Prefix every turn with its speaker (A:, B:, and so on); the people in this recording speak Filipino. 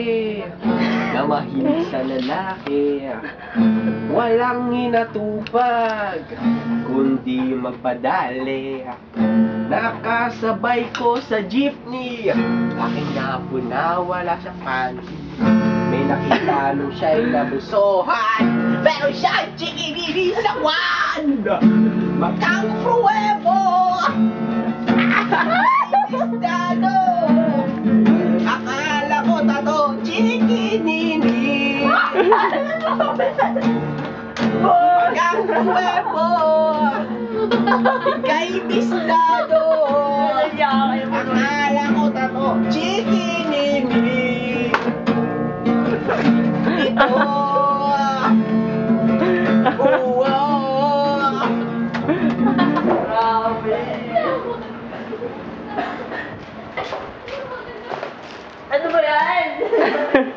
A: na mahilig sa lalaki. Walang hinatupag, kundi magpadali. Nakasabay ko sa jeepney, aking napo na wala sa panty. May nakita nung siya'y nabusohan, pero siya'y chikininisawan. Magkang pruwebo, istado. Akala ko tato, chikinini. Magkang pruwebo, ika'y bistado. Akala ko tato, chikinini. Ito,
B: Grabe. Ano ba yan?